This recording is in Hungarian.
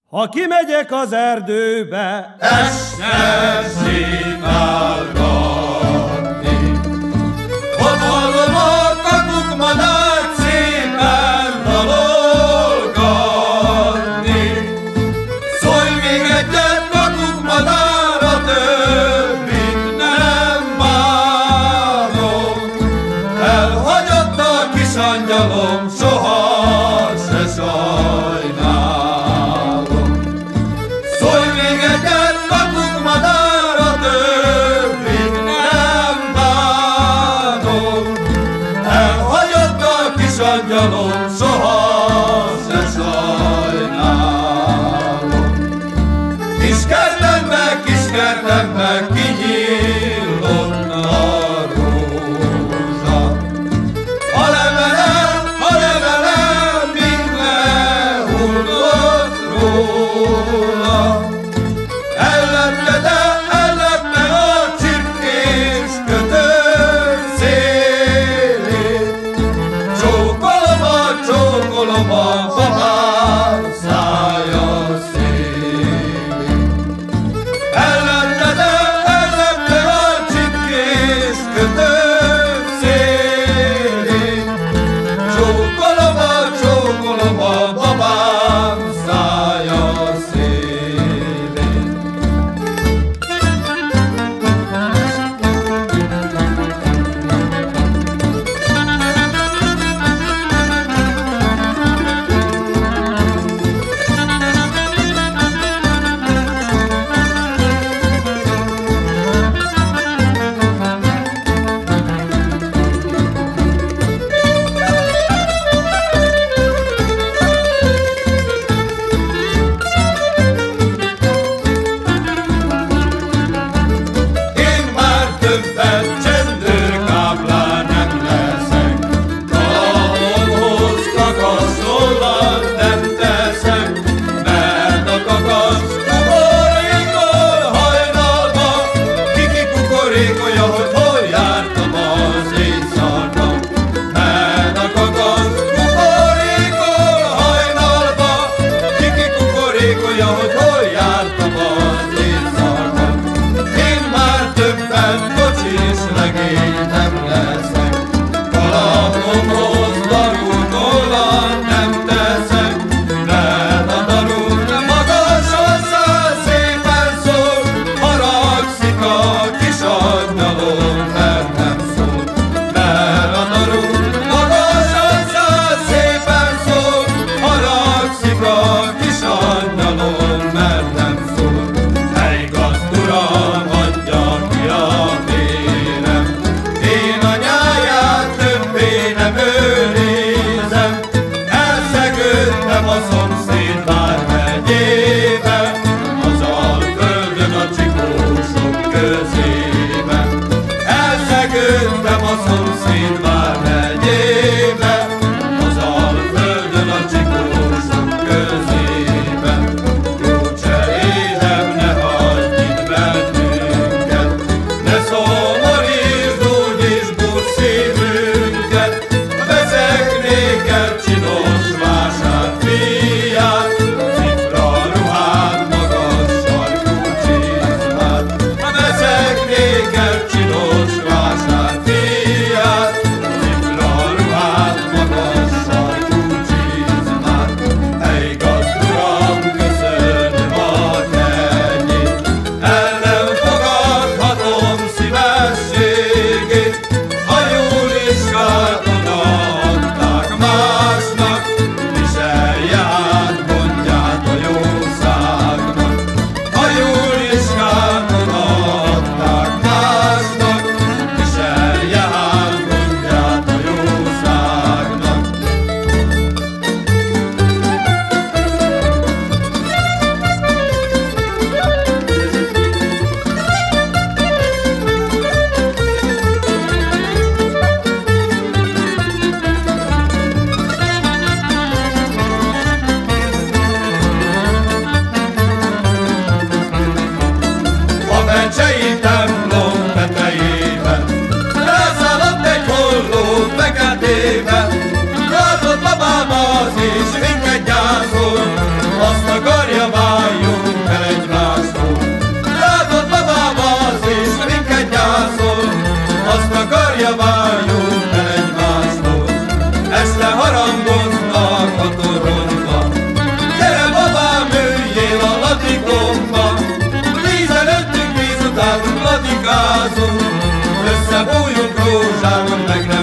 Ha kimegyek az erdőbe, este sétálgatni, ott hallom a kakukmadát szépen dalolgatni. Szólj még egyet, kakukmadár, a többit nem bánom. Elhagyott a kis angyalom, soha se sajnálom. Angyalom, soha se sajnálom. Kis kertembe kinyílott a rózsa. A levelem mind lehullott róla. Ellepte a csipkés kötő szélét. Csókolom a babám szája szélét. Ellepte a csipkés kötő szélét. Csókolom a babám szája szélét. Várja, várjunk el egymástól, este harangoznak a toronyba. Gyere babám, üljél a ladikomba, víz előttünk, víz utánunk ladikázunk, összebújjunk rózságon, meg